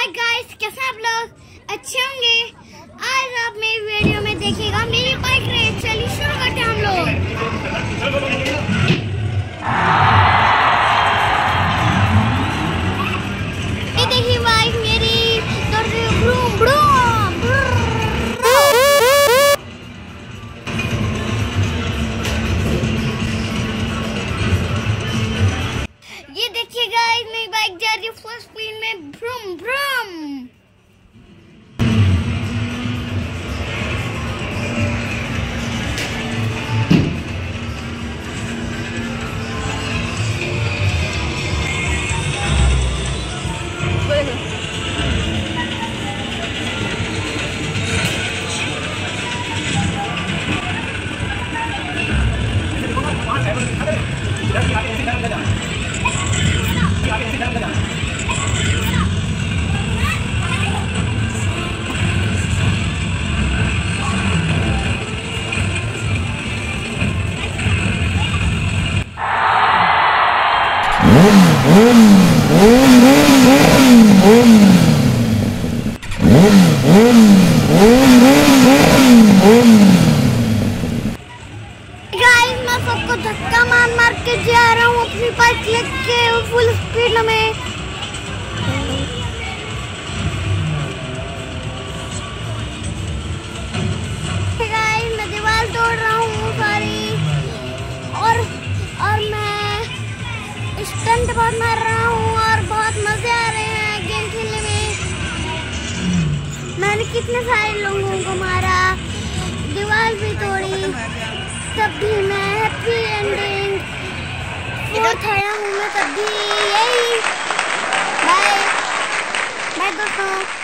Hi guys, कैसे आप लोग? अच्छे होंगे। आज आप मेरी वीडियो में देखिएगा मेरी बाइक रेस। चलिए शुरू करते हैं हम लोग। ये देखिए बाइक मेरी ब्रूम ब्रूम। ये देखिए गाइस, मेरी बाइक जा रही है फुल स्पीड में, ब्रूम ब्रूम। गाइस, मैं सबको धक्का मार मार के जा रहा हूँ अपनी बाइक लेके फुल स्पीड में। गाइस, मैं दीवार तोड़ रहा हूँ सारी और मैं स्टंट बहुत मार रहा हूँ और बहुत मजे आ रहे हैं गेम खेलने में। मैंने कितने सारे लोगों को मारा, दीवार भी तोड़ी, तब भी मैं हैप्पी एंडिंग फोर्थ आया हूँ मैं, तब भी यही। बाय बाय दोस्तों।